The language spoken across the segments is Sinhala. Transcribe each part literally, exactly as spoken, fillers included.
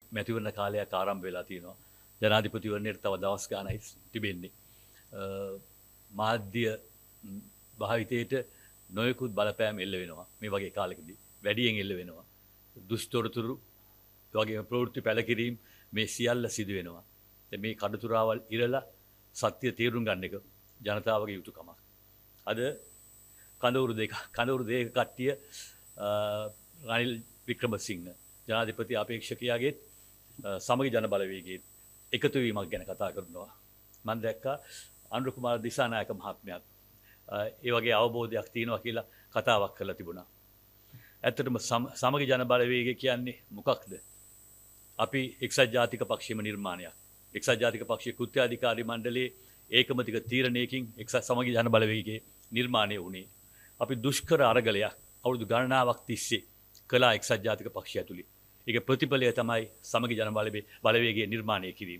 මැතිවරණ කාලයක් ආරම්භ වෙලා තියෙනවා. ජනාධිපතිවරණයට තව දවස් ගානයි තිබෙන්නේ. මාධ්‍ය භාවිතයට නොයෙකුත් බලපෑම් එල්ල වෙනවා මේ වගේ කාලෙකදී. වැඩියෙන් එල්ල වෙනවා. දුෂ්තොරතුරු වගේ ප්‍රවෘත්ති පැලකිරීම මේ සියල්ල සිදු වෙනවා. මේ කඩතුරාවල් ඉරලා සත්‍ය තේරුම් ගන්න එක ජනතාවගේ යුතුයකමක්. අද කඳවුරු දෙක කඳවුරු දෙක කට්ටිය රනිල් වික්‍රමසිංහ ජනාධිපති අපේක්ෂකයාගේ සමගි ජන බලවේගයේ එකතු වීමක් ගැන කතා කරනවා. මම දැක්කා අනුර කුමාර දිසානායක මහත්මයාත් ඒ වගේ අවබෝධයක් තියෙනවා කියලා කතාවක් කරලා තිබුණා. ඇත්තටම සමගි ජන බලවේගය කියන්නේ මොකක්ද? අපි එක්සත් ජාතික පක්ෂයේම නිර්මාණයක්. එක්සත් ජාතික පක්ෂයේ කෘත්‍යාධිකාරී මණ්ඩලයේ ඒකමතික තීරණයකින් එක්සත් සමගි ජන බලවේගයේ නිර්මාණය වුණේ. අපි දුෂ්කර අරගලයක් අවුරුදු ගණනාවක් තිස්සේ කළා එක්සත් ජාතික පක්ෂය ඇතුළේ. ඒක ප්‍රතිඵලය තමයි සමගි ජන බලවේගයේ නිර්මාණය කිරීම.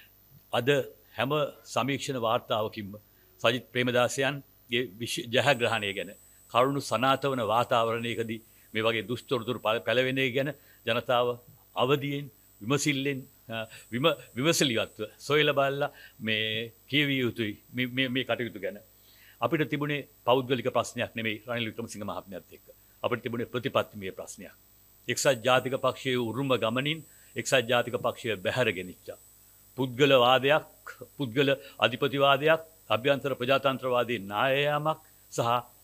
අද හැම සමීක්ෂණ වාර්තාවකින්ම සජිත් ප්‍රේමදාසයන්ගේ ජයග්‍රහණය ගැන කරුණු සනාථ වන වාතාවරණයකදී මේ වගේ දුෂ්තොරතුරු පැලවෙන එක ගැන ජනතාව අවදියෙන් විමසිල්ලෙන් විම විමසලියත්ව සොයලා බලලා මේ කියවිය යුතුයි මේ මේ කටයුතු ගැන. අපිට තිබුණේ පෞද්ගලික ප්‍රශ්නයක් නෙමෙයි රනිල් වික්‍රමසිංහ මහත්මයාත් එක්ක. අපිට තිබුණේ ප්‍රතිපත්තිමය ප්‍රශ්නයක්. එක්සත් ජාතික පක්ෂයේ උරුම ගමනින් එක්සත් ජාතික පක්ෂය බැහැර ගෙනිච්චා. පුද්ගල වාදයක්, පුද්ගල අධිපතිවාදයක්, අභ්‍යන්තර ප්‍රජාතන්ත්‍රවාදී නායයාමක් සහ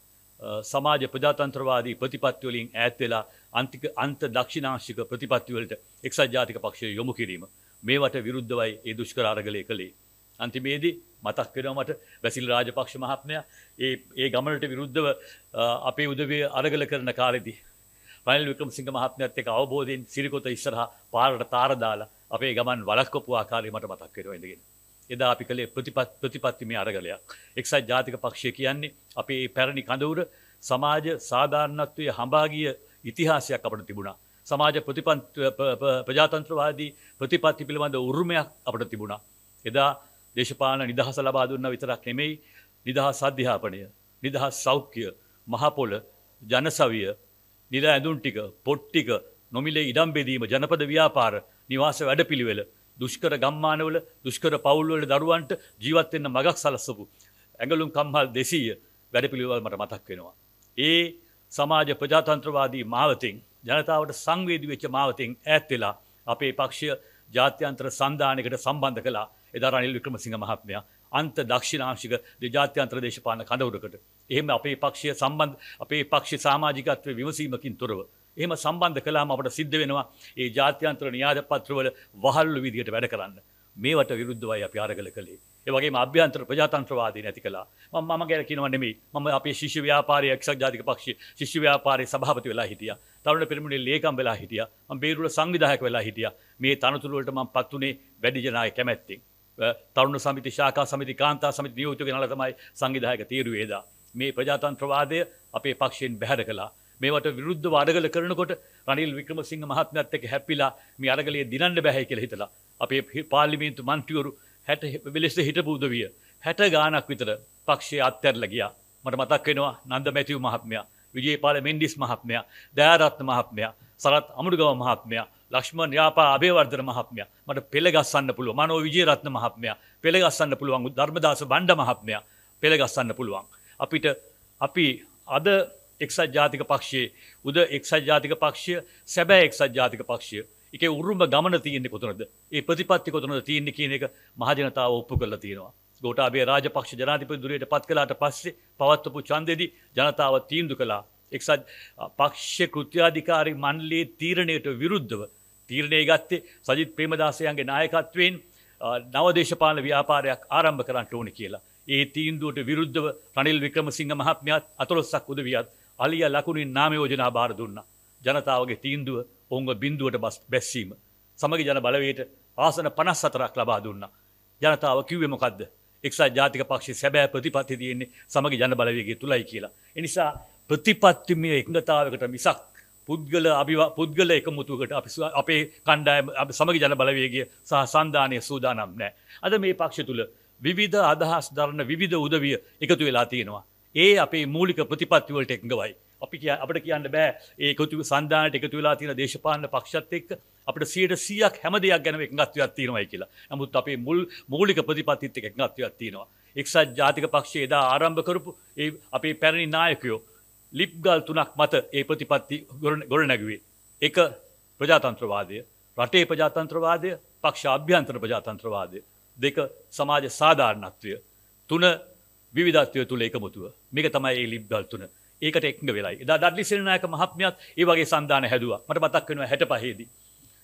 සමාජ ප්‍රජාතන්ත්‍රවාදී ප්‍රතිපත්ති වලින් ඈත් වෙලා අන්තික අන්ත දක්ෂිණාංශික ප්‍රතිපත්ති වලට එක්සත් ජාතික පක්ෂය යොමු කිරීම මේවට විරුද්ධවයි ඒ දුෂ්කර අරගලය කළේ. අන්තිමේදී මතක් වෙනවා මට බැසිල් රාජපක්ෂ මහත්මයා ඒ ඒ ගමනට විරුද්ධව අපේ උදවිය අරගල කරන කාලෙදී රනිල් වික්‍රමසිංහ මහත්මයාත් එක්ක අවබෝධයෙන් සිරිකොත ඉස්සරහා පාරට තාර දාලා අපේ ගමන් වළක්වපු ආකාරය මට මතක් වෙනවා ඉඳගෙන. එදා අපි කළේ ප්‍රතිපත් ප්‍රතිපත්තිමය අරගලයක්. එක්සත් ජාතික පක්ෂය කියන්නේ අපේ පැරණි කඳවුර සමාජ සාධාරණත්වයේ හඹා ගිය ඉතිහාසයක් අපිට තිබුණා. සමාජ ප්‍රතිපත්ති ප්‍රජාතන්ත්‍රවාදී ප්‍රතිපත්ති පිළිබඳ උරුමයක් අපිට තිබුණා. එදා දේශපාලන නිදහස ලබා දුන්නා විතරක් නෙමෙයි නිදහස් අධ්‍යාපනය, නිදහස් සෞඛ්‍ය, මහපොළ, ජනසවිය, නිල ඇඳුම් ටික, පොත් ටික, නොමිලේ ඉඩම් බෙදීම, ජනපද ව්‍යාපාර, නිවාස වැඩපිළිවෙල, දුෂ්කර ගම්මානවල දුෂ්කර පවුල්වල දරුවන්ට ජීවත් වෙන්න මගක් සලස්සපු ඇඟලුම් කම්හල් දෙසීය වැඩපිළිවෙල මට මතක් වෙනවා. ඒ සමාජ ප්‍රජාතන්ත්‍රවාදී මාවතෙන් ජනතාවට සංවේදී වෙච්ච මාවතෙන් ඈත් වෙලා අපේ පක්ෂය ජාත්‍යන්තර සන්ධානයකට සම්බන්ධ කළා. එදා රනිල් වික්‍රමසිංහ මහත්මයා අන්ත දක්ෂිණාංශික ජාත්‍යන්තර දේශපාලන කඳවුරකට. එහෙම අපේ පක්ෂය සම්බන්ධ අපේ පක්ෂ සමාජිකත්වයේ විමසීමකින් තොරව එහෙම සම්බන්ධ කළාම අපට සිද්ධ වෙනවා ඒ ජාත්‍යන්තර න්‍යාය පත්‍රවල වහල්ලු විදියට වැඩ කරන්න. මේවට විරුද්ධවයි අපි අරගල කළේ. ඒ වගේම අභ්‍යන්තර ප්‍රජාතන්ත්‍රවාදී නැති කළා. මම මම ගැන කියනවා නෙමෙයි. මම අපේ ශිෂ්‍ය ව්‍යාපාරයේ එක්සත් ජාතික පක්ෂයේ ශිෂ්‍ය ව්‍යාපාරයේ සභාපති වෙලා හිටියා. තරුණ පෙරමුණේ ලේකම් වෙලා හිටියා. මම බේරුවල සංවිධායක වෙලා හිටියා. මේ තනතුරු වලට මම පත් උනේ වැඩි ජනයාගේ කැමැත්තෙන්. තරුණ සමිති, ශාඛා සමිති, කාන්තා සමිති නියෝජිත ගෙනලා තමයි සංවිධායක තීරුවේ එදා. මේ ප්‍රජාතන්ත්‍රවාදය අපේ පක්ෂයෙන් බැහැර කළා. මේවට විරුද්ධව අරගල කරනකොට රනිල් වික්‍රමසිංහ මහත්මයාත් එක්ක හැප්පිලා මේ අරගලයේ දිනන්න බෑයි කියලා හිතලා අපේ පාර්ලිමේන්තු මන්ත්‍රීවරු හැට වෙලෙස හිටපු උදවිය හැට ගාණක් විතර පක්ෂයේ අත්හැරලා ගියා. මට මතක් වෙනවා නන්ද මැතිව් මහත්මයා, විජේපාල මෙන්ඩිස් මහත්මයා, දයාරත්න මහත්මයා, සරත් අමුඩුගම මහත්මයා, ලක්ෂ්මන් යාපා අබේවර්ධන මහත්මයා, මට පෙළගස්සන්න පුළුවන්. මනෝ විජේරත්න මහත්මයා පෙළගස්සන්න පුළුවන්. ධර්මදාස බණ්ඩ මහත්මයා පෙළගස්සන්න පුළුවන්. අපිට අපි අද එක්සත් ජාතික පක්ෂයේ උද එක්සත් ජාතික පක්ෂය සැබෑ එක්සත් ජාතික පක්ෂය. ඒකේ උරුම ගමන තියෙන්නේ කොතනද? ඒ ප්‍රතිපත්ති කොතනද තියෙන්නේ කියන එක මහජනතාව ඔප්පු කරලා තියෙනවා. ගෝඨාභය රාජපක්ෂ ජනාධිපති ධුරයට පත් කළාට පස්සේ පවත්වපු ඡන්දෙදී ජනතාව තීන්දුව කළා එක්සත් පක්ෂ කෘත්‍යාධිකාරී මණ්ඩලයේ තීරණයට විරුද්ධව තීරණය ගත්තේ සජිත් ප්‍රේමදාසයන්ගේ නායකත්වයෙන් නව දේශපාලන ව්‍යාපාරයක් ආරම්භ කරන්න ඕනේ කියලා. ඒ තීන්දුවට විරුද්ධව රනිල් වික්‍රමසිංහ මහත්මයාත් අතලොස්සක් උදවියත් අලියා ලකුණින් නාම යෝජනා බාර දුන්නා. ජනතාවගේ තීන්දුව ඔවුන්ව බිඳුවට බැස්සීම. සමගි ජන බලවේගයට ආසන පනස් හතරක් ලබා දුන්නා. ජනතාව කිව්වේ මොකද්ද? එක්සත් ජාතික පක්ෂයේ සැබෑ ප්‍රතිපත්තිය තියෙන්නේ සමගි ජන බලවේගය තුලයි කියලා. ඒ නිසා ප්‍රතිපත්තිමය එකඟතාවයකට මිසක් පුද්ගල අභිවා පුද්ගල එකමුතුවකට අපි අපේ කණ්ඩායම සමගි ජන බලවේගය සහ සන්ධානය සූදානම් නැහැ. අද මේ පක්ෂ තුල විවිධ අදහස් දරන විවිධ උදවිය එකතු වෙලා තියෙනවා. ඒ අපේ මූලික ප්‍රතිපත්ති වලට එකඟවයි. අපි කිය අපිට කියන්න බෑ ඒ එකතු සන්දානට එකතු වෙලා තියෙන දේශපාලන පක්ෂත් එක්ක අපිට සියයට සීයක් හැම දෙයක් ගැනම එකඟත්වයක් තියෙනවායි කියලා. නමුත් අපේ මුල් මූලික ප්‍රතිපත්තිත් එක්ක එකඟත්වයක් තියෙනවා. එක්සත් ජාතික පක්ෂය එදා ආරම්භ කරපු ඒ අපේ පැරණි නායකයෝ ලිප්ගල් තුනක් මත ඒ ප්‍රතිපත්ති ගොඩනැගුවේ. එක ප්‍රජාතන්ත්‍රවාදය, රටේ ප්‍රජාතන්ත්‍රවාදය, පක්ෂ අභ්‍යන්තර ප්‍රජාතන්ත්‍රවාදය. දෙක සමාජ සාධාරණත්වය. තුන විවිධත්වය තුළ එකමුතුව. මේක තමයි ඒ ලිප්ගල් තුන. ඒකට එකඟ වෙලයි. එදා ඩඩ්ලි සේනානායක මහත්මයාත් ඒ වගේ සන්දාන හැදුවා. මට මතක් වෙනවා හැටපහේ දී.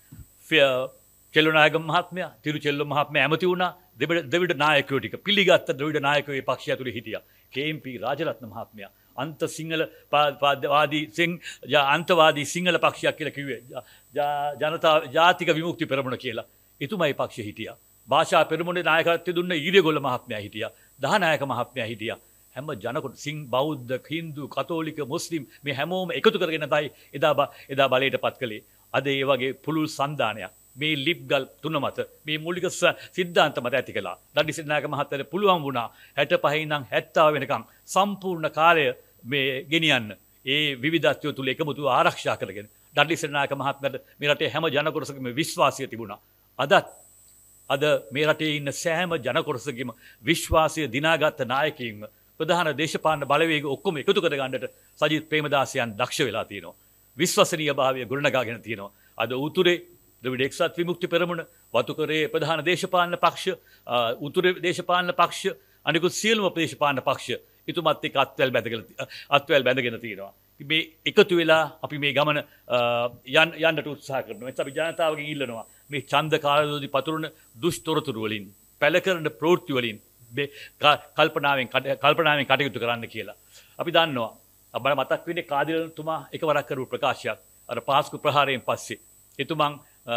චෙල්ලනායක මහත්මයා, තිරුචෙල්ල මහත්මයා ඇමති වුණා. දෙවිඩ නායකයෝ ටික පිළිගත්ත දෙවිඩ නායකයෝ ඒ පක්ෂය ඇතුලේ හිටියා. කේ.එම්.පී. රාජරත්න මහත්මයා අන්ත සිංහල වාදී සිං අන්තවාදී සිංහල පක්ෂයක් කියලා කිව්වේ. ජනතා ජාතික විමුක්ති පෙරමුණ කියලා. එතුමයි පක්ෂෙ හිටියා. භාෂා පෙරමුණේ නායකත්වය දුන්න ඊරේගොල්ල මහත්මයා හිටියා. දහනායක මහත්මයා හිටියා. හැම ජනකොට සිං බෞද්ධ, හින්දු, කතෝලික, මුස්ලිම් මේ හැමෝම එකතු කරගෙන තමයි එදා එදා බලයට පත් කළේ. අද ඒ වගේ පුළුල් සන්දානයක් මේ ලිප්ගල් තුන මත මේ මූලික සිද්ධාන්ත මත ඇති කළා. ඩඩ්ලි සේනානායක මහත්තයාට පුළුවන් වුණා හැටපහේ ඉඳන් හැත්තෑ වෙනකන් සම්පූර්ණ කාලය මේ ගෙනියන්න. ඒ විවිධත්වය තුල එකමුතුව ආරක්ෂා කරගෙන ඩඩ්ලි සේනානායක මහත්මයාට මේ රටේ හැම ජනකොටසකම විශ්වාසය තිබුණා. අදත් අද මේ රටේ ඉන්න සෑම ජනකොටසකම විශ්වාසය දිනාගත් නායකයින්ව ප්‍රධාන දේශපාලන බලවේග ඔක්කොම එකතු කර ගන්නට සජිත් ප්‍රේමදාසයන් දක්ෂ වෙලා තියෙනවා. විශ්වසනීය භාවය ගොඩනගාගෙන තියෙනවා. අද උතුරේ ද්‍රවිඩ එක්සත් විමුක්ති පෙරමුණ, වතුකරේ ප්‍රධාන දේශපාලන පක්ෂ, උතුරේ දේශපාලන පක්ෂ, අනිකුත් සියලුම දේශපාලන පක්ෂ ඉතුමත් එක්ක අත්වැල් බැඳගෙන අත්වැල් බැඳගෙන තියෙනවා. මේ එකතු වෙලා අපි මේ ගමන යන්න යන්නට උත්සාහ කරනවා. ඒත් අපි ජනතාවගෙන් ඉල්ලනවා මේ ඡන්ද කාලවලදී පතුරන දුෂ්ටොරතුරු වලින්, පැල කරන ප්‍රවෘත්ති වලින් මේ කල්පනාවෙන් කල්පනාවෙන් කටයුතු කරන්න කියලා. අපි දන්නවා අපේ මතක් වෙන්නේ කාදිරතුමා එකවරක් කරපු ප්‍රකාශයක්. අර පාස්කු ප්‍රහාරයෙන් පස්සේ එතුමන්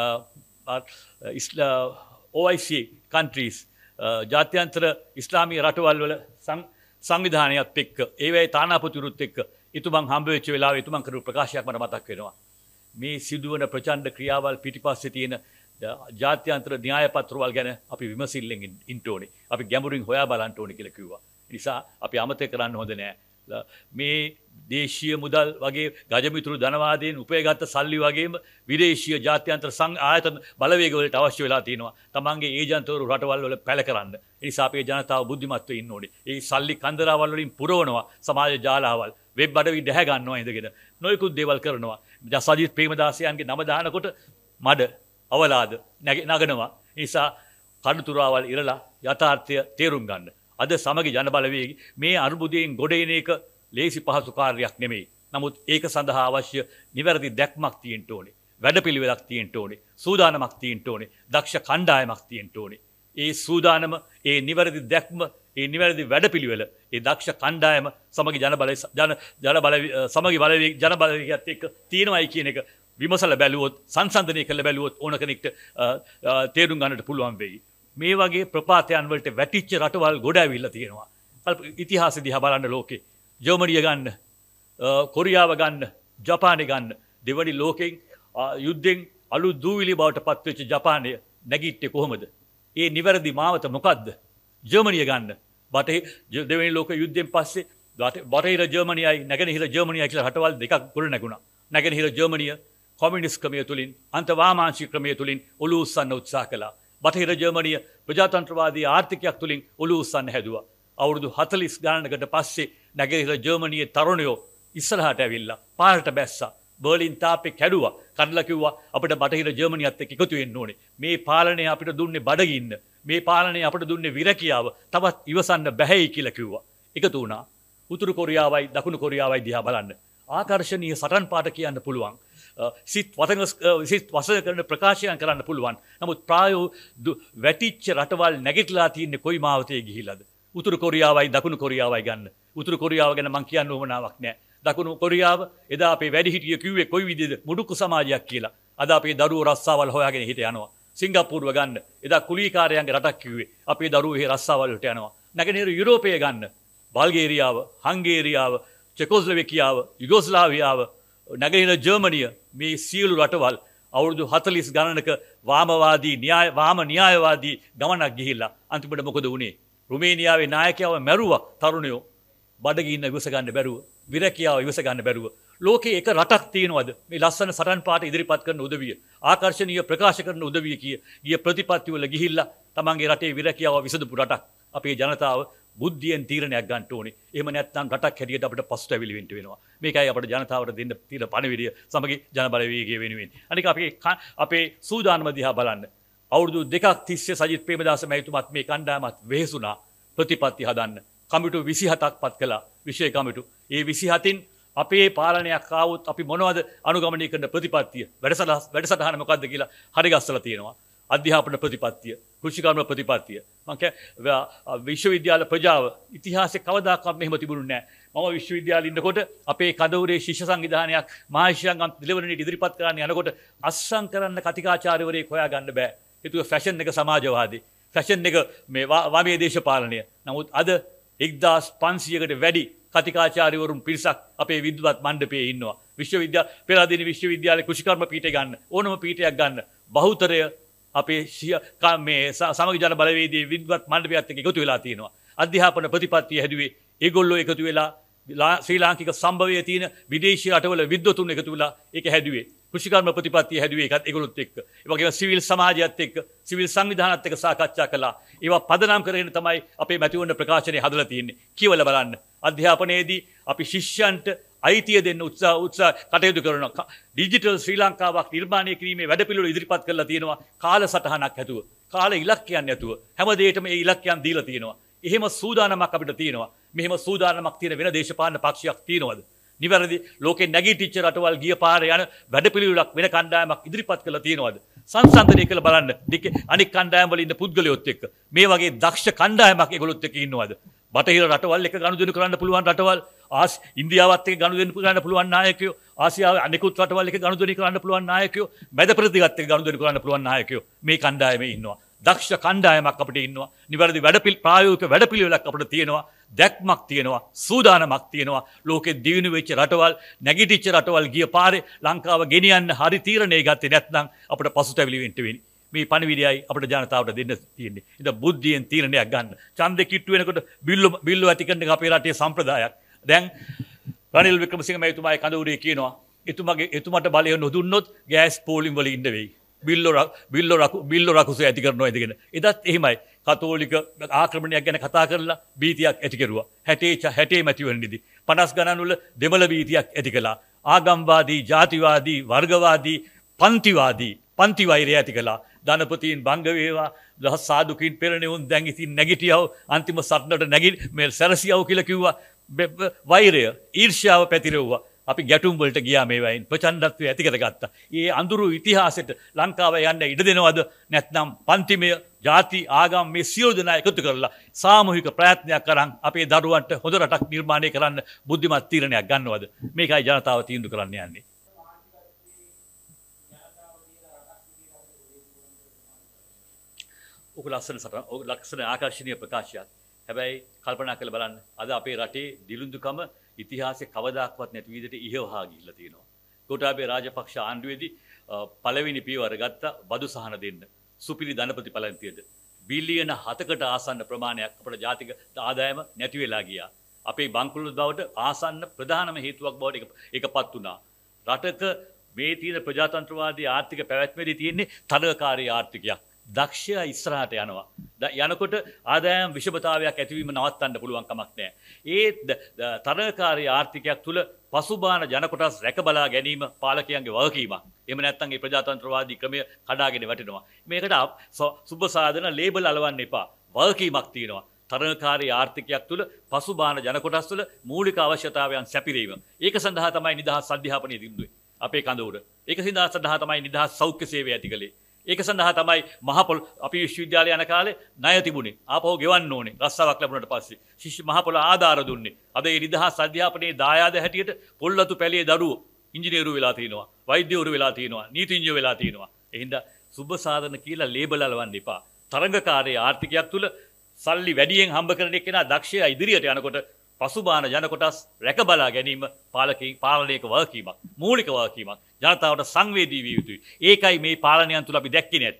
O I C countries ජාත්‍යන්තර ඉස්ලාමීය රටවල් වල සංවිධානයත් එක්ක ඒවැයි තානාපතිවරුත් එක්ක එතුමන් හම්බ වෙච්ච වෙලාවේ එතුමන් කරපු ප්‍රකාශයක් මට මතක් වෙනවා. මේ සිදුවන ප්‍රචණ්ඩ ක්‍රියාවල් පිටිපස්සේ තියෙන ජාත්‍යන්තර න්‍යාය පත්‍රවල් ගැන අපි විමසිල්ලෙන් ඉන්න ඕනේ. අපි ගැඹුරින් හොයා බලන්න ඕනේ කියලා කිව්වා. ඒ නිසා අපි අමතක කරන්න හොඳ නෑ. මේ දේශීය මුදල් වගේ ගජමිතුරු ධනවාදයෙන් උපයගත් සල්ලි වගේම විදේශීය ජාත්‍යන්තර සං ආයතන බලවේග වලට අවශ්‍ය වෙලා තියෙනවා. තමන්ගේ ඒජන්තවරු රටවල් වල පැල කරන්න. ඒ නිසා අපේ ජනතාව බුද්ධිමත්ව ඉන්න ඕනේ. ඒ සල්ලි කන්දරාවල් වලින් පුරවනවා සමාජ ජාලාවල්. වෙබ් අඩවි දැහ ගන්නවා ඉඳගෙන. නොයෙකුත් දේවල් කරනවා. සජිත් ප්‍රේමදාසයන්ගේ නම දානකොට මඩ අවලාද නගනවා. ඒ නිසා කඩතුරාවල් ඉරලා යථාර්ථය තේරුම් ගන්න. අද සමගි ජන බලවේගය මේ අර්බුදයෙන් ගොඩ එන එක ලේසි පහසු කාර්යයක් නෙමෙයි. නමුත් ඒක සඳහා අවශ්‍ය නිවැරදි දැක්මක් තියෙන්න ඕනේ. වැඩපිළිවෙලක් තියෙන්න ඕනේ. සූදානමක් තියෙන්න ඕනේ. දක්ෂ කණ්ඩායමක් තියෙන්න ඕනේ. ඒ සූදානම, ඒ නිවැරදි දැක්ම, ඒ නිවැරදි වැඩපිළිවෙල, ඒ දක්ෂ කණ්ඩායම සමගි ජන බල ජන ජන බල සමගි බලවේග ජන බලවේගයත් එක්ක තියෙනවයි කියන එක විමසලා බැලුවොත්, සංසන්දනය කරලා බැලුවොත් ඕන කෙනෙක්ට තේරුම් ගන්නට පුළුවන් වෙයි. මේ වගේ ප්‍රපාතයන් වලට වැටිච්ච රටවල් ගොඩ ඇවිල්ලා තියෙනවා. ඉතිහාසෙ දිහා බලන්න ලෝකේ. ජර්මනිය ගන්න, කොරියාව ගන්න, ජපානය ගන්න. දෙවනි ලෝකෙන් යුද්ධෙන් අලුත් දූවිලි බවට පත්වෙච්ච ජපානය නැගිට්ටේ කොහොමද? ඒ නිවැරදි මාවත මොකද්ද? ජර්මනිය ගන්න. බටේ දෙවනි ලෝක යුද්ධයෙන් පස්සේ බටහිර ජර්මනියයි නැගෙනහිර ජර්මනියයි කියලා රටවල් දෙකක් ගොඩ නැගුණා. නැගෙනහිර ජර්මනිය කොමියුනිස්ට් ක්‍රමය තුලින්, අන්තවාමාංශික ක්‍රමය තුලින් ඔලු උස්සන්න උත්සාහ කළා. බටහිර ජර්මනිය ප්‍රජාතන්ත්‍රවාදී ආර්ථිකයක් තුලින් ඔලු උස්සන්න හැදුවා. අවුරුදු හතළිස් ගණනකට පස්සේ නැගෙනහිර ජර්මනියේ තරුණයෝ ඉස්සරහට ඇවිල්ලා පාරට බැස්සා. බර්ලින් තාප්පේ කැඩුවා. කඩලා කිව්වා අපිට බටහිර ජර්මනියත් එක්ක එකතු වෙන්න ඕනේ. මේ පාලනය අපිට දුන්නේ බඩගින්න. මේ පාලනය අපිට දුන්නේ විරකියාව. තවත් ඉවසන්න බැහැයි කියලා කිව්වා. එකතු වුණා. උතුරු කොරියාවයි දකුණු කොරියාවයි දිහා බලන්න. ආකර්ශනීය සටන් පාට කියන්න පුළුවන්. සිත් වතන සිත් වසන කරන ප්‍රකාශයන් කරන්න පුළුවන්. නමුත් ප්‍රායෝ වැටිච්ච රටවල් නැගිටලා තින්නේ කොයි මාවතේ ගිහිලාද? උතුරු කොරියාවයි දකුණු කොරියාවයි ගන්න. උතුරු කොරියාව ගැන මම කියන්න උවමනාවක් නැහැ. දකුණු කොරියාව එදා අපේ වැඩිහිටිය කිව්වේ කොයි විදිහද මුඩුක්කු සමාජයක් කියලා. අද අපේ දරුවෝ රස්සාවල් හොයාගෙන හිට යනවා. සිංගප්පූරුව ගන්න. එදා කුලීකාරයන්ගේ රටක් කිව්වේ. අපේ දරුවෝ එහෙ රස්සාවල් වලට යනවා. නැගෙනහිර යුරෝපය ගන්න. බල්ගේරියාව, හංගේරියාව, චෙකෝස්ලොවේකියාව, යුගෝස්ලාවියාව, නැගෙනහිර ජර්මනිය මේ සියලු රටවල් අවුරුදු හතළිස් ගණනක වාමවාදී න්‍යාය වාම න්‍යායවාදී ගමනක් ගිහිල්ලා අන්තිමට මොකද වුනේ? රුමේනියාවේ නායකයව මැරුවා තරුණයෝ. බඩගින්න ඉවස ගන්න බැරුව. විරකියාව ඉවස ගන්න බැරුව ලෝකේ එක රටක් තියෙනවද මේ ලස්සන සටන් පාට ඉදිරිපත් කරන උදවිය ආකර්ශනීය ප්‍රකාශ කරන උදවිය කිය ගිය ප්‍රතිපත්ති වල ගිහිල්ලා තමන්ගේ රටේ විරකියාව විසඳපු රටක් අපේ ජනතාව බුද්ධියෙන් තීරණයක් ගන්න ඕනේ. එහෙම නැත්නම් රටක් හැටියට අපිට පසුතැවිලි වෙන්න වෙනවා. මේකයි අපිට ජනතාවට දෙන්න තියෙන පණිවිඩය සමගි ජනබලවේගය වෙනුවෙන්. අනික අපේ අපේ සූදානම දිහා බලන්න. අවුරුදු දෙකක් තිස්සේ සජිත් ප්‍රේමදාස මැතිතුමත් මේ කණ්ඩායමත් වෙහෙසුණා ප්‍රතිපත්ති හදන්න. කමිටු විසිහතක් පත් කළා විෂය කමිටු. ඒ විසිහතින් අපේ පාලනයක් ආවොත් අපි මොනවද අනුගමනය කරන ප්‍රතිපත්තිය වැඩසටහන මොකද්ද කියලා හරි ගස්සලා තියෙනවා. අධ්‍යාපන ප්‍රතිපත්තිය, කෘෂිකර්ම ප්‍රතිපත්තිය. මම කිය විශ්වවිද්‍යාල ප්‍රජාව ඉතිහාසයේ කවදාකවත් මෙහෙම තිබුණේ නැහැ. මම විශ්වවිද්‍යාලේ ඉන්නකොට අපේ කඳවුරේ ශිෂ්‍ය සංවිධානයක් මහේෂයන් දිලවරණයට ඉදිරිපත් කරන්න යනකොට අස්සම් කරන්න කතිකාචාර්යවරයෙක් හොයාගන්න බෑ. ඒතුව ෆැෂන් එක සමාජවාදී. ෆැෂන් එක මේ වාමයේ දේශපාලනය. නමුත් අද එක්දාස් පන්සියයකට වැඩි කතිකාචාර්යවරුන් පිරිසක් අපේ විද්වත් මණ්ඩපයේ ඉන්නවා. විශ්වවිද්‍යාල පෙරදින විශ්වවිද්‍යාලේ කෘෂිකර්ම පීඨය ගන්න ඕනම පීඨයක් ගන්න බහුතරය අපේ මේ සමගි ජන බලවේගයේ විද්වත් මණ්ඩපයත් එක්ක එකතු වෙලා තියෙනවා. අධ්‍යාපන ප්‍රතිපත්තිය හැදුවේ ඒගොල්ලෝ එකතු වෙලා ශ්‍රී ලාංකික සම්භවයේ තියෙන විදේශීය රටවල විද්වතුන් එකතු වෙලා ඒක හැදුවේ. කෘෂිකර්ම ප්‍රතිපත්තිය හැදුවේ ඒකත් ඒගොල්ලොත් එක්ක. ඒ වගේම සිවිල් සමාජයත් එක්ක සිවිල් සංවිධානත් එක්ක සාකච්ඡා කළා. ඒවා පදනම් කරගෙන තමයි අපේ මැතිවරණ ප්‍රකාශනය හදලා තියෙන්නේ. කියවලා බලන්න. අධ්‍යාපනයේදී අපි ශිෂ්‍යයන්ට අයිතිය දෙන්න උත්සාහ උත්සාහ කටයුතු කරනවා. ඩිජිටල් ශ්‍රී ලංකාවක් නිර්මාණය කිරීමේ වැඩපිළිවෙල ඉදිරිපත් කරලා තියෙනවා. කාලසටහනක් ඇතුව, කාල ඉලක්කයන් ඇතුව හැම දෙයකම ඒ ඉලක්කයන් දීලා තියෙනවා. එහෙම සූදානමක් අපිට තියෙනවා. මෙහෙම සූදානමක් තියෙන වෙන දේශපාලන පක්ෂයක් තියෙනවද? නිවැරදි ලෝකේ නැගිටිච්ච රටවල් ගිය පාරේ යන වැඩපිළිවෙලක් වෙන කණ්ඩායමක් ඉදිරිපත් කරලා තියෙනවද? සංසන්දනය කළ බලන්න. අනික් කණ්ඩායම් වල ඉන්න පුද්ගලයොත් එක්ක මේ වගේ දක්ෂ කණ්ඩායමක් ඒගොල්ලොත් එක්ක ඉන්නවද? බටහිර රටවල් එක ගනුදෙනු කරන්න පුළුවන් රටවල් ආස් ඉන්දියාවත් එක්ක ගනුදෙනු කරන්න පුළුවන් නායකයෝ ආසියාවේ අනෙකුත් රටවල් එක ගනුදෙනු කරන්න පුළුවන් නායකයෝ මැද ප්‍රතිගත් එක්ක ගනුදෙනු කරන්න පුළුවන් නායකයෝ මේ කණ්ඩායමේ ඉන්නවා. දක්ෂ කණ්ඩායමක් අපිට ඉන්නවා. නිවැරදි වැඩපිළ ප්‍රායෝගික වැඩපිළිවෙලක් අපිට තියෙනවා. දැක්මක් තියෙනවා. සූදානමක් තියෙනවා. ලෝකෙ දියුණු වෙච්ච රටවල් නැගිටිච්ච රටවල් ගිය පාරේ ලංකාව ගෙනියන්න හරි තීරණය ගත්තේ නැත්නම් අපිට පසුතැවිලි වෙන්න වෙන්නේ. මේ පණිවිඩයයි අපිට ජනතාවට දෙන්න තියෙන්නේ. ඉතින් බුද්ධියෙන් තීරණයක් ගන්න. ඡන්දෙ කිට්ටු වෙනකොට බිල්ල බිල්ල ඇති කරන එක අපේ රටේ සම්ප්‍රදායක්. දැන් රනිල් වික්‍රමසිංහ මහතුමායි කඳවුරේ කියනවා එතුමාගේ එතුමාට බලය නොදුන්නොත් ගෑස් පෝලිම් වල ඉන්න වෙයි. බිල්ල බිල්ල බිල්ල රකුස ඇති කරනවා ඉදගෙන. එදත් එහෙමයි. කතෝලික ආක්‍රමණයක් ගැන කතා කරලා බීතියක් ඇති කෙරුවා. හැටේ හැටේ මැතිවරණෙදී පනස් ගණන් වල දෙමළ බීතියක් ඇති කළා. ආගම්වාදී, ජාතිවාදී, වර්ගවාදී, පන්තිවාදී, පන්ති වෛරය ඇති කළා. ධනපතීන් බංග වේවා දහස් සාදුකින් පෙරණෙවුන් දැන් ඉතින් නැගිටියව අන්තිම සටනට නැගි මේ සැරසියව කියලා කිව්වා. වෛරය ඊර්ෂ්‍යාව පැතිරෙව්වා. අපි ගැටුම් වලට ගියා මේ වයින් ප්‍රචණ්ඩත්වය ඇති කරගත්තා. ඒ අඳුරු ඉතිහාසෙට ලංකාව යන්න ඉඩ දෙනවද? නැත්නම් පන්තිමය ಜಾති ආගම් මේ සියලු දෙනා එකතු කරලා සාමූහික ප්‍රයත්නයක් කරන් අපේ දරුවන්ට හොඳ රටක් නිර්මාණය කරන්න බුද්ධිමත් තීරණයක් ගන්නවද? මේකයි ජනතාව තීන්දුව කරන්න යන්නේ. ඔක ලස්සන සටන ඔක ලක්ෂණ ආකර්ශනීය ප්‍රකාශයක්. හැබැයි කල්පනා කරලා බලන්න අද අපේ රටේ දිලුඳුකම ඉතිහාසයේ කවදාක්වත් නැති විදිහට ඉහවහා ගිහිල්ලා තියෙනවා. ගෝඨාභය රාජපක්ෂ ආණ්ඩුවේදී පළවෙනි පියවර ගත්ත බදු සහන දෙන්න. සුපිරි ධනපති පළන්තියද බිලියන හතකට ආසන්න ප්‍රමාණයක් අපේ ජාතික ආදායම නැති වෙලා ගියා. අපේ බංකුලුත් බවට ආසන්න ප්‍රධානම හේතුවක් බවට ඒකපත් වුණා. රටක මේ තියෙන ප්‍රජාතන්ත්‍රවාදී ආර්ථික පැවැත්මේදී තියෙන්නේ තරගකාරී ආර්ථිකයක්. දක්ෂය ඉස්සරහට යනවා. යනකොට ආදායම් විෂමතාවයක් ඇතිවීම නවත්තන්න පුළුවන් කමක් නැහැ. ඒ තරගකාරී ආර්ථිකයක් තුල පසුබාන ජන කොටස් රැක බලා ගැනීම පාලකයන්ගේ වගකීමක්. එහෙම නැත්නම් මේ ප්‍රජාතන්ත්‍රවාදී ක්‍රමය කඩාගෙන වැටෙනවා. මේකට සුබ සාධන ලේබල් අලවන්න එපා. වගකීමක් තියෙනවා. තරගකාරී ආර්ථිකයක් තුල පසුබාන ජන කොටස් තුල මූලික අවශ්‍යතාවයන් සැපිරීම. ඒක සඳහා තමයි නිදහස් අධ්‍යාපනය දිනුවේ. අපේ කඳවුර. ඒක සඳහා තමයි නිදහස් සෞඛ්‍ය සේවය ඇති කළේ. ඒක සඳහා තමයි මහපොළ අපි විශ්වවිද්‍යාලය යන කාලේ ණය තිබුණේ. ආපහු ගෙවන්න ඕනේ. රස්සාවක් ලැබුණාට පස්සේ ශිෂ්‍ය මහපොළ ආධාර දුන්නේ. අද මේ නිදහස් අධ්‍යාපනයේ දායාද හැටියට පොල්ලතු පැලේ දරුවෝ ඉංජිනේරු වෙලා තිනවා. වෛද්‍යවරු වෙලා තිනවා. නීතිඥයෝ වෙලා තිනවා. එහෙනම් සුබ සාධන කියලා ලේබල් අලවන්න එපා. තරංගකාරී ආර්ථිකයක් තුල සල්ලි වැඩියෙන් හම්බ කරන එකේනා දක්ෂයා ඉදිරියට යනකොට පසුබාන ජන කොටස් රැක බලා ගැනීම පාලකී පාලනයක වගකීමක්. මූලික වගකීමක්. ජනතාවට සංවේදී විය යුතුයි. ඒකයි මේ පාලනයන් තුල අපි දැක්කේ නැත්තේ.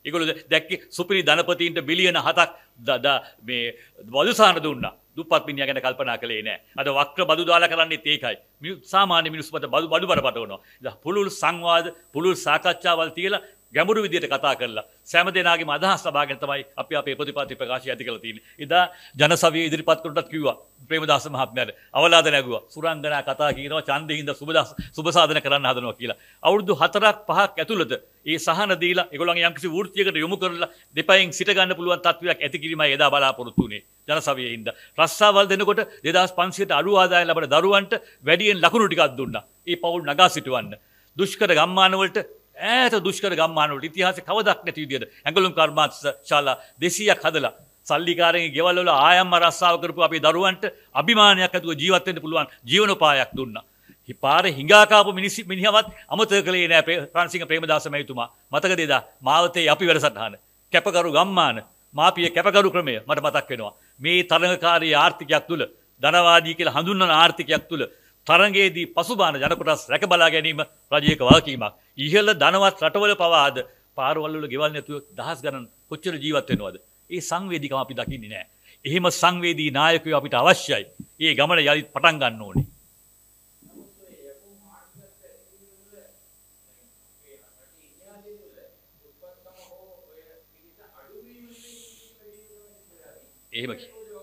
ඒගොල්ලෝ දැක්කේ සුපිරි ධනපතීන්ට බිලියන හතක් මේ බදුසහන දුන්නා. දුප්පත් මිනිහා ගැන කල්පනා කළේ නැහැ. අද වක්‍ර බදු දාලා කරන්නේත් ඒකයි. සාමාන්‍ය මිනිස්සු මත බදු බදු බර පටවනවා. ඉතින් පුළුල් සංවාද පුළුල් සාකච්ඡාවල් තියලා ගැඹුරු විදියට කතා කරලා සෑම දෙනාගේම අදහස් ලබාගෙන තමයි අපි අපේ ප්‍රතිපත්ති ප්‍රකාශය ඇති කරලා තියෙන්නේ. ඉදා ජනසවිය ඉදිරිපත් කරනටත් කිව්වා ප්‍රේමදාස මහත්මයාට අවලාද නැගුවා. සුරංගනා කතා කියනවා ඡන්දෙහිඳ සුබදාස සුබසාධන කරන්න හදනවා කියලා. අවුරුදු හතරක් පහක් ඇතුළත ඒ සහන දීලා ඒගොල්ලන්ගේ යම්කිසි වෘත්තියකට යොමු කරලා දෙපයින් සිට ගන්න පුළුවන් තත්වයක් ඇති කිරීමයි එදා බලාපොරොත්තු වුණේ. ජනසවියේ ඉඳ රස්සාවල් දෙනකොට දෙදාස් පන්සියයට අඩු ආදායම් ලබන දරුවන්ට වැඩියෙන් ලකුණු ටිකක් දුන්නා. ඒ පවුල් නගා සිටවන්න. දුෂ්කර ගම්මාන වලට ඈත දුෂ්කර ගම්මාන වලට ඉතිහාසයේ කවදක් නැති විදියට ඇඟලුම් කර්මාන්ත ශාලා දෙසීයක් හදලා සල්ලිකාරයන්ගේ ගෙවල් වල ආයම්ම රස්සාව කරපු අපේ දරුවන්ට අභිමානයක් ඇතුව ජීවත් වෙන්න පුළුවන් ජීවනෝපායක් දුන්නා. මේ පාරේ හිඟා කාපු මිනිස් මිනිහවත් අමතක කළේ නෑ ප්‍රාන්සිංහ ප්‍රේමදාස මහතුමා. මතකද එදා මාවතේ අපි වැඩසටහන කැපකරු ගම්මාන මාපිය කැපකරු ක්‍රමය මට මතක් වෙනවා. මේ තරඟකාරී ආර්ථිකයක් තුල ධනවාදී කියලා හඳුන්වන ආර්ථිකයක් තුල තරඟයේදී පසුබාන ජන කොටස් රැක බලා ගැනීම රජයක වගකීමක්. ඉහළ ධනවත් රටවල පවාද පාරවල් වල ගෙවල් නැතුව දහස් ගණන් කොච්චර ජීවත් වෙනවද? ඒ සංවේදීකම අපි දකින්නේ නැහැ. එහෙම සංවේදී නායකයෝ අපිට අවශ්‍යයි. ඒ ගමන යලිත් පටන් ගන්න ඕනේ. එහෙම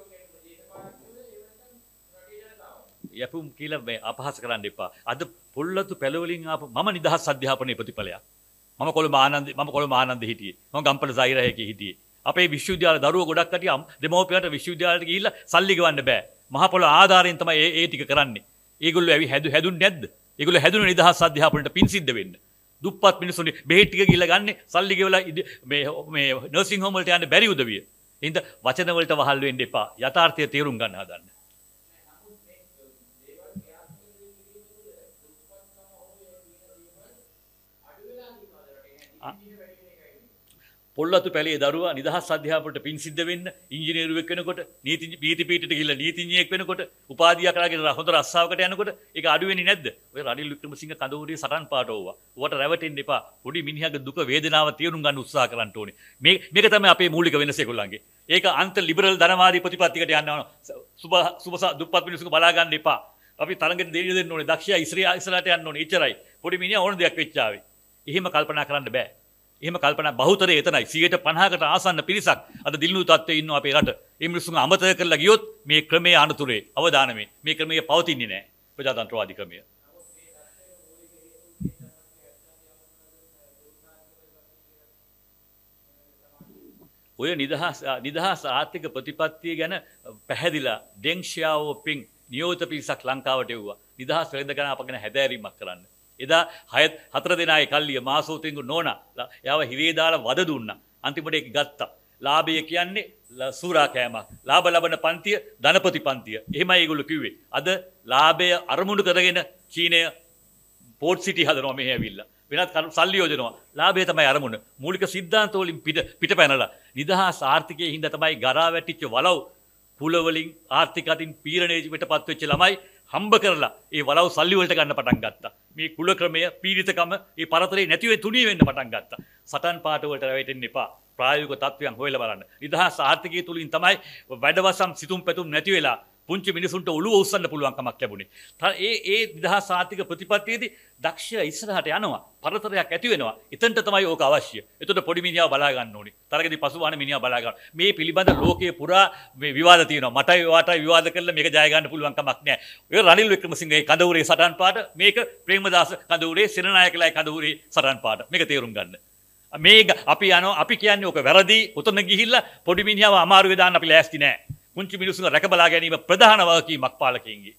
යපුම් කියලා මේ අපහාස කරන්න එපා. අද පොල්ලතු පැලවලින් ආපු මම නිදහස් අධ්‍යාපනයේ ප්‍රතිඵලයක්. මම කොළඹ ආනන්ද මම කොළඹ ආනන්ද හිටියේ. මම ගම්පල සයිරහේක හිටියේ. අපේ විශ්වවිද්‍යාල දරුවෝ ගොඩක් කටිය දෙමෝපියන්ට විශ්වවිද්‍යාලයට ගිහිල්ලා සල්ලි ගෙවන්න බෑ. මහ පොළ ආධාරයෙන් තමයි ඒ ඒ ටික කරන්නේ. ඒගොල්ලෝ ඇවි හැදු හැදුන්නේ නැද්ද? ඒගොල්ලෝ හැදුනේ නිදහස් අධ්‍යාපනයට පින් සිද්ධ වෙන්න. දුප්පත් මිනිස්සුන්ගේ බෙහෙත් ටික ගිහිල්ලා ගන්නේ සල්ලි ගෙවලා මේ මේ නර්සිං හෝම් වලට යන්න බැරි උදවිය. එහෙනම් වචන වලට වහල් වෙන්න එපා. යථාර්ථය තේරුම් ගන්න හදන්න. පොල්ලතු පැලේ දරුවා නිදහස් අධ්‍යාපනයට පින් සිද්ධ වෙන්න ඉංජිනේරුවෙක් වෙනකොට නීති නීති පීඨයට ගිහිල්ලා නීතිඥයෙක් වෙනකොට උපාධියක් කරගෙන හොඳ රස්සාවකට යනකොට ඒක අඩු වෙන්නේ නැද්ද? ඔය රනිල් වික්‍රමසිංහ කඳවුරේ සටන් පාට ඕවා. ඌට රැවටෙන්න එපා. පොඩි මිනිහාගේ දුක වේදනාව තේරුම් ගන්න උත්සාහ කරන්න ඕනේ. මේ මේක තමයි අපේ මූලික වෙනස ඒගොල්ලන්ගේ. ඒක අන්ත ලිබරල් ධනවාදී ප්‍රතිපත්තියකට යනවා. සුබ සුබ දුප්පත් මිනිස්සුක බලා ගන්න එපා. අපි තරගෙන් දෙන්න දෙන්න ඕනේ. දක්ෂයා ඉස්රා ඉස්රාට යන්න ඕනේ. එච්චරයි. පොඩි මිනිහා ඕන දෙයක් වෙච්චාවේ. එහෙම කල්පනා කරන්න බෑ. එහෙම කල්පනා බහුතරය එතනයි. සියයට පනහකට ආසන්න පිරිසක් අද දිලිනු තත්ත්වයේ ඉන්නවා අපේ රට. මේ මිනිස්සුන් අමතක කරලා ගියොත් මේ ක්‍රමයේ අනුතුරේ අවදානමේ මේ ක්‍රමයේ පවතින්නේ නැහැ. ප්‍රජාතන්ත්‍රවාදී ක්‍රමය. ඔය නිදහස් නිදහස් ආර්ථික ප්‍රතිපත්තිය ගැන පැහැදිලා ඩෙන් ෂියාවෝපින් නියෝජිත පිරිසක් ලංකාවට එව්වා. නිදහස් වෙළඳ අප ගැන හැදෑරීමක් කරන්න. එදා හයත් හතර දෙනායි කල්ලිය මාසෝතින්ගු නෝනා යාව හිරේ දාලා වද දුන්නා. අන්තිමට ඒක ගත්තා. ලාභය කියන්නේ සූරා කෑමක්. ලාභ ලබන පන්තිය ධනපති පන්තිය. එහෙමයි ඒගොල්ලෝ කිව්වේ. අද ලාභය අරමුණු කරගෙන චීනය පෝට් සිටි හදනවා මෙහෙ ඇවිල්ලා. වෙනත් සල්ලි යොදනවා. ලාභය තමයි අරමුණ. මූලික સિદ્ધාන්ත වලින් පිට පිටපැනලා නිදහස් ආර්ථිකයේ හින්දා තමයි ගරා වැටිච්ච වලව් පුල වලින් ආර්ථික අතින් පීඩණයකටපත් වෙච්ච ළමයි හම්බ කරලා ඒ වලව් සල්ලි වලට ගන්න පටන් ගත්තා. මේ කුල ක්‍රමය පීඩිතකම ඒ පරතරේ නැති වෙ තුනී වෙන්න පටන් ගත්තා. සටන් පාට වලට රැවටෙන්න එපා. ප්‍රායෝගික තත්ත්වයන් හොයලා බලන්න. නිදහස් ආර්ථිකයේ තුලින් තමයි වැඩවසම් සිතුම් පැතුම් නැති වෙලා පුංචි මිනිසුන්ට ඔළුව උස්සන්න පුළුවන් කමක් ලැබුණේ. ඒ ඒ නිදහස් ආර්ථික ප්‍රතිපත්තියේදී දක්ෂ ඉස්සරහට යනවා. පරතරයක් ඇති වෙනවා. එතනට තමයි ඕක අවශ්‍ය. එතකොට පොඩි මිනිහා බලා ගන්න ඕනේ. තරගෙදි පසුබාන මිනිහා බලා ගන්න. මේ පිළිබඳ ලෝකයේ පුරා මේ විවාද තියෙනවා. මටයි ඔයාටයි විවාද කරලා මේක ජය ගන්න පුළුවන් කමක් නැහැ. ඔය රනිල් වික්‍රමසිංහගේ කඳවුරේ සටන් පාට මේක ප්‍රේමදාස කඳවුරේ සිරනායකලයි කඳවුරේ සටන් පාට. මේක තේරුම් ගන්න. මේ අපි යනවා අපි කියන්නේ ඕක වැරදි. උතන ගිහිල්ලා පොඩි මිනිහාව අමාරුවේ දාන්න අපි ලෑස්ති නැහැ. පුංචි මිනිසුන් රැක බලා ගැනීම ප්‍රධාන වගකීමක් පාලකයින්ගේ.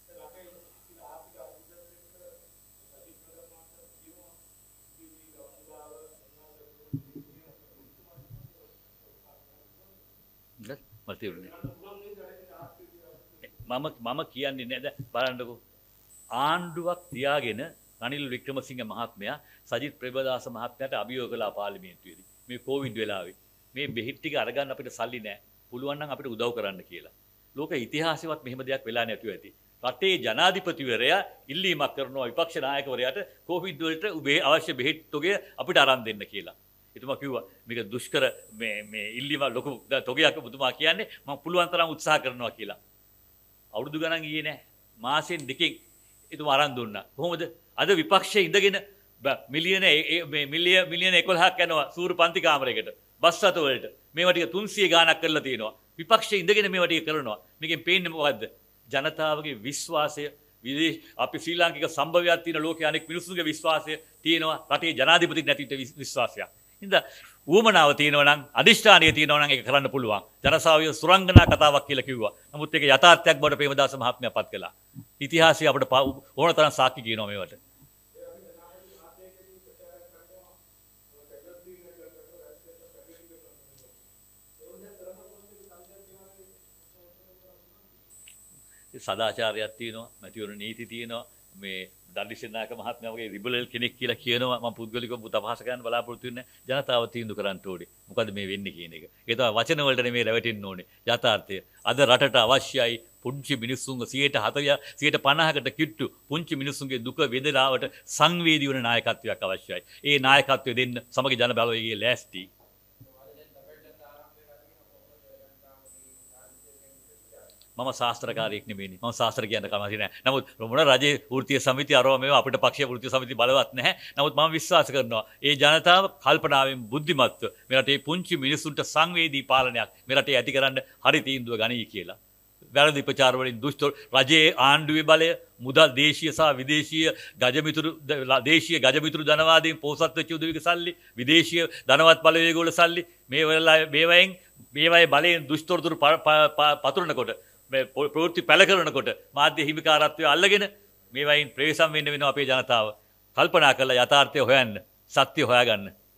මම මම කියන්නේ නේද බලන්නකෝ ආණ්ඩුවක් තියාගෙන රනිල් වික්‍රමසිංහ මහත්මයා සජිත් ප්‍රේමදාස මහත්මයාට අභියෝග කළා පාර්ලිමේන්තුවේදී මේ කොවිඩ් වෙලාවේ මේ බෙහෙත් ටික අරගන්න අපිට සල්ලි නැහැ. පුළුවන් නම් අපිට උදව් කරන්න කියලා. ලෝක ඉතිහාසෙවත් මෙහෙම දෙයක් වෙලා නැතුව ඇති. රටේ ජනාධිපතිවරයා ඉල්ලීමක් කරනවා විපක්ෂ නායකවරයාට කොවිඩ් වලට උබේ අවශ්‍ය බෙහෙත් තොගය අපිට අරන් දෙන්න කියලා. එතුමා කිව්වා මේක දුෂ්කර මේ මේ ඉල්ලීම ලොකු තොගයක් ඔබතුමා කියන්නේ මම පුළුවන් තරම් උත්සාහ කරනවා කියලා. අවුරුදු ගණන් ගියේ නැහැ. මාසෙන් දෙකකින් එතුමා අරන් දුන්නා. කොහොමද? අද විපක්ෂයේ ඉඳගෙන මිලියන මේ මිලියන මිලියන එකොළහක් යනවා සූරු පන්ති කාමරයකට. බස් රථ වලට. මේවා ටික තුන්සිය ගාණක් කරලා තියෙනවා. විපක්ෂයේ ඉඳගෙන මේවා ටික කරනවා. මේකෙන් පේන්නේ මොකද්ද? ජනතාවගේ විශ්වාසය විදේශ අපි ශ්‍රී ලාංකික සම්භවයක් තියෙන ලෝකයේ අනෙක් මිනිස්සුන්ගේ විශ්වාසය තියෙනවා. රටේ ජනාධිපති නැතිට විශ්වාසයක්. හින්දා ඌමනාව තියෙනවා නම් අදිෂ්ඨානීය තියෙනවා නම් ඒක කරන්න පුළුවන්. ජනසාවිය සුරංගනා කතාවක් කියලා කිව්වා. නමුත් ඒක යථාර්ථයක් බවට ප්‍රේමදාස මහත්මයා පත් කළා. ඉතිහාසය අපිට ඕන තරම් සාක්ෂි කියනවා මේවට. සදාචාරයක් තියෙනවා, මැතිවරණ නීති තියෙනවා. මේ දඩිසනායක මහත්මයා වගේ රිබලල් කෙනෙක් කියලා කියනවා. මම පුද්ගලිකව තපහස ගන්න බලාපොරොත්තු වෙන්නේ ජනතාව තීන්දුව කරන්න ඕනේ. මොකද මේ වෙන්නේ කියන එක. ඒ තමයි වචන වලට නෙමෙයි රැවටෙන්න ඕනේ. යථාර්ථය. අද රටට අවශ්‍යයි පුංචි මිනිස්සුන්ගේ සියයට හතළිස් සියයට පනහකට කිට්ටු පුංචි මිනිස්සුන්ගේ දුක වේදනාවට සංවේදී වන නායකත්වයක් අවශ්‍යයි. ඒ නායකත්වය දෙන්න සමග ජන බලවේගයේ ලෑස්ති. මම ශාස්ත්‍රකාරයෙක් නෙමෙයි. මම ශාස්ත්‍ර කියන්න කැමති නැහැ. නමුත් මොන රජයේ වෘත්තීය සමිතිය අරව මේවා අපිට පක්ෂීය වෘත්තීය සමිතිය බලවත් නැහැ. නමුත් මම විශ්වාස කරනවා ඒ ජනතාව කල්පනාවෙන් බුද්ධිමත්ව මේ රටේ පුංචි මිනිසුන්ට සංවේදී පාලනයක් මේ රටේ ඇති කරන්න හරි තීන්දුව ගනී කියලා. වැරදි ප්‍රචාර වලින් දුෂ්ට රජයේ ආණ්ඩුවේ බලය මුදල් දේශීය සහ විදේශීය ගජමිතුරු දේශීය ගජමිතුරු ධනවාදයෙන් පෝසත් වෙච්ච උදවික සල්ලි විදේශීය ධනවත් බලවේග වල සල්ලි මේ වෙලාවේ මේවයින් මේවයි බලයෙන් දුෂ්ටොරතුරු පතුරනකොට මේ ප්‍රවෘත්ති පැල කරනකොට මාධ්‍ය හිමිකාරත්වය අල්ලගෙන මේ වයින් ප්‍රවේශම් වෙන්න වෙනවා අපේ ජනතාව. කල්පනා කරලා යථාර්ථය හොයන්න, සත්‍ය හොයාගන්න.